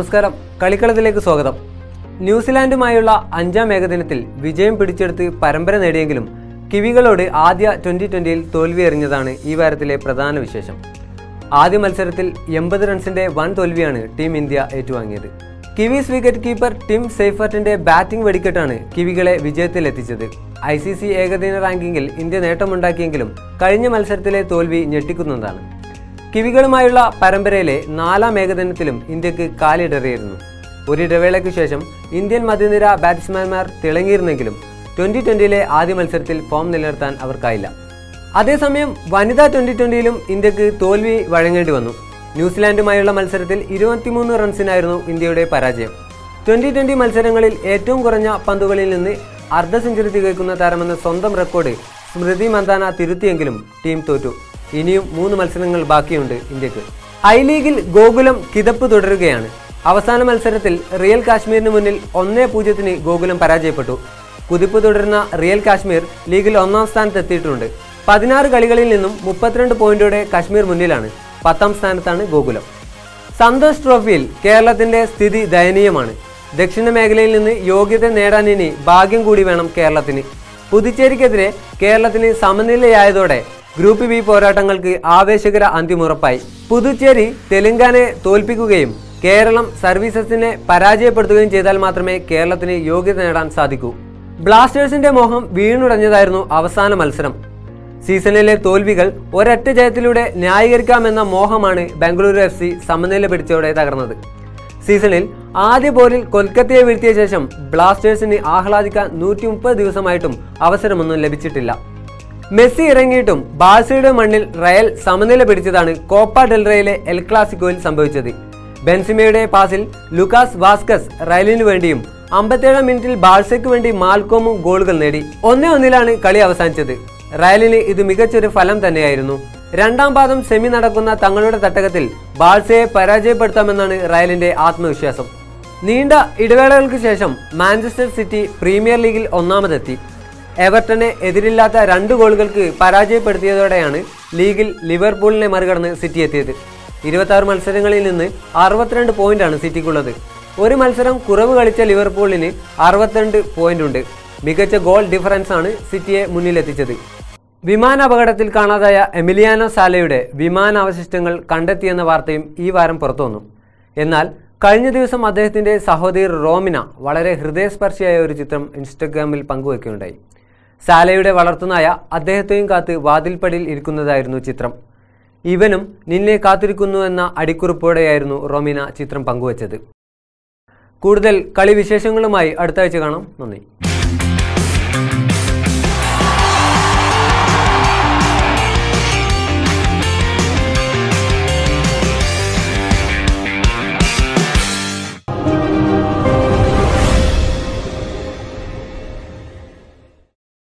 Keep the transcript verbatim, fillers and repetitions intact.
നമസ്കാരം. കളിക്കളത്തിലേക്ക് സ്വാഗതം. ന്യൂസിലാൻഡുമായുള്ള അഞ്ചാം ഏകദിനത്തിൽ വിജയം പിടിച്ചെടുത്ത് പരമ്പര നേടിയെങ്കിലും കിവികളോട് ആദ്യ ട്വന്റി ട്വന്റിയിൽ തോൽവി എറിഞ്ഞതാണ് ഈ വാരത്തിലെ പ്രധാന വിശേഷം. ആദ്യ മത്സരത്തിൽ എൺപത് റൺസിന്റെ വൻ തോൽവിയാണ് ടീം ഇന്ത്യ ഏറ്റുവാങ്ങിയത്. കിവീസ് വിക്കറ്റ് കീപ്പർ ടിം സെയ്ഫർട്ടിന്റെ ബാറ്റിംഗ് വെടിക്കെട്ടാണ് കിവികളെ വിജയത്തിലെത്തിച്ചത്. ഐ സി സി ഏകദിന റാങ്കിങ്ങിൽ ഇന്ത്യ നേട്ടമുണ്ടാക്കിയെങ്കിലും കഴിഞ്ഞ മത്സരത്തിലെ തോൽവി ഞെട്ടിക്കുന്നതാണ്. കിവികളുമായുള്ള പരമ്പരയിലെ നാലാം ഏകദിനത്തിലും ഇന്ത്യക്ക് കാലിടറിയിരുന്നു. ഒരിടവേളയ്ക്കു ശേഷം ഇന്ത്യൻ മധ്യനിര ബാറ്റ്സ്മാൻമാർ തിളങ്ങിയിരുന്നെങ്കിലും ട്വന്റി ട്വന്റിയിലെ ആദ്യ മത്സരത്തിൽ ഫോം നിലനിർത്താൻ അവർക്കായില്ല. അതേസമയം വനിതാ ട്വന്റി ട്വന്റിയിലും ഇന്ത്യക്ക് തോൽവി വഴങ്ങേണ്ടി വന്നു. ന്യൂസിലാൻഡുമായുള്ള മത്സരത്തിൽ ഇരുപത്തിമൂന്ന് റൺസിനായിരുന്നു ഇന്ത്യയുടെ പരാജയം. ട്വന്റി ട്വന്റി മത്സരങ്ങളിൽ ഏറ്റവും കുറഞ്ഞ പന്തുകളിൽ നിന്ന് അർദ്ധ സെഞ്ചുറി തികയ്ക്കുന്ന താരമെന്ന സ്വന്തം റെക്കോർഡ് സ്മൃതി മന്ദാന തിരുത്തിയെങ്കിലും ടീം തോറ്റു. ഇനിയും മൂന്ന് മത്സരങ്ങൾ ബാക്കിയുണ്ട് ഇന്ത്യക്ക്. ഐ ലീഗിൽ ഗോകുലം കിതപ്പ് തുടരുകയാണ്. അവസാന മത്സരത്തിൽ റിയൽ കാശ്മീരിന് മുന്നിൽ ഒന്നേ പൂജ്യത്തിന് ഗോകുലം പരാജയപ്പെട്ടു. കുതിപ്പ് തുടരുന്ന റിയൽ കാശ്മീർ ലീഗിൽ ഒന്നാം സ്ഥാനത്ത് എത്തിയിട്ടുണ്ട്. പതിനാറ് കളികളിൽ നിന്നും മുപ്പത്തിരണ്ട് പോയിന്റോടെ കാശ്മീർ മുന്നിലാണ്. പത്താം സ്ഥാനത്താണ് ഗോകുലം. സന്തോഷ് ട്രോഫിയിൽ കേരളത്തിന്റെ സ്ഥിതി ദയനീയമാണ്. ദക്ഷിണ മേഖലയിൽ നിന്ന് യോഗ്യത നേടാൻ ഇനി ഭാഗ്യം കൂടി വേണം കേരളത്തിന്. പുതുച്ചേരിക്കെതിരെ കേരളത്തിന് സമനിലയായതോടെ ഗ്രൂപ്പ് ബി പോരാട്ടങ്ങൾക്ക് ആവേശകര അന്ത്യമുറപ്പായി. പുതുച്ചേരി തെലങ്കാനയെ തോൽപ്പിക്കുകയും കേരളം സർവീസസിനെ പരാജയപ്പെടുത്തുകയും ചെയ്താൽ മാത്രമേ കേരളത്തിന് യോഗ്യത നേടാൻ സാധിക്കൂ. ബ്ലാസ്റ്റേഴ്സിന്റെ മോഹം വീണുടഞ്ഞതായിരുന്നു അവസാന മത്സരം. സീസണിലെ തോൽവികൾ ഒരൊറ്റ ജയത്തിലൂടെ ന്യായീകരിക്കാമെന്ന മോഹമാണ് ബംഗളൂരു എഫ് സി സമനില പിടിച്ചതോടെ തകർന്നത്. സീസണിൽ ആദ്യ ബോളിൽ കൊൽക്കത്തയെ വീഴ്ത്തിയ ശേഷം ബ്ലാസ്റ്റേഴ്സിന് ആഹ്ലാദിക്കാൻ നൂറ്റി മുപ്പത് ദിവസമായിട്ടും അവസരമൊന്നും ലഭിച്ചിട്ടില്ല. മെസ്സി ഇറങ്ങിയിട്ടും ബാഴ്സയുടെ മണ്ണിൽ റയൽ സമനില പിടിച്ചതാണ് കോപ്പ ഡെൽറേയിലെ എൽ ക്ലാസിക്കോയിൽ സംഭവിച്ചത്. ബെൻസിമയുടെ പാസിൽ ലുക്കാസ് വാസ്കസ് റയലിനു വേണ്ടിയും അമ്പത്തേഴാം മിനിറ്റിൽ ബാഴ്സയ്ക്ക് വേണ്ടി മാൽക്കോമും ഗോളുകൾ നേടി. ഒന്നേ ഒന്നിലാണ് കളി അവസാനിച്ചത്. റയലിന് ഇത് മികച്ചൊരു ഫലം തന്നെയായിരുന്നു. രണ്ടാം പാദം സെമി നടക്കുന്ന തങ്ങളുടെ തട്ടകത്തിൽ ബാഴ്സയെ പരാജയപ്പെടുത്താമെന്നാണ് റയലിന്റെ ആത്മവിശ്വാസം. നീണ്ട ഇടവേളകൾക്ക് ശേഷം മാഞ്ചസ്റ്റർ സിറ്റി പ്രീമിയർ ലീഗിൽ ഒന്നാമതെത്തി. എവർട്ടനെ എതിരില്ലാത്ത രണ്ട് ഗോളുകൾക്ക് പരാജയപ്പെടുത്തിയതോടെയാണ് ലീഗിൽ ലിവർപൂളിനെ മറികടന്ന് സിറ്റി എത്തിയത്. ഇരുപത്തി ആറ് മത്സരങ്ങളിൽ നിന്ന് അറുപത്തിരണ്ട് പോയിന്റാണ് സിറ്റിക്കുള്ളത്. ഒരു മത്സരം കുറവ് കളിച്ച ലിവർപൂളിന് അറുപത്തിരണ്ട് പോയിന്റ് ഉണ്ട്. മികച്ച ഗോൾ ഡിഫറൻസ് ആണ് സിറ്റിയെ മുന്നിലെത്തിച്ചത്. വിമാന അപകടത്തിൽ കാണാതായ എമിലിയാനോ സാലയുടെ വിമാനാവശിഷ്ടങ്ങൾ കണ്ടെത്തിയെന്ന വാർത്തയും ഈ വാരം പുറത്തുവന്നു. എന്നാൽ കഴിഞ്ഞ ദിവസം അദ്ദേഹത്തിന്റെ സഹോദരി റോമിന വളരെ ഹൃദയസ്പർശിയായ ഒരു ചിത്രം ഇൻസ്റ്റഗ്രാമിൽ പങ്കുവയ്ക്കുകയുണ്ടായി. സാലയുടെ വളർത്തുനായ അദ്ദേഹത്തെയും കാത്ത് വാതിൽപ്പടിയിൽ ഇരിക്കുന്നതായിരുന്നു ചിത്രം. ഇവനും നിന്നെ കാത്തിരിക്കുന്നു എന്ന അടിക്കുറിപ്പോടെയായിരുന്നു റോമിന ചിത്രം പങ്കുവച്ചത്. കൂടുതൽ കളി വിശേഷങ്ങളുമായി അടുത്ത ആഴ്ച കാണാം. നന്ദി.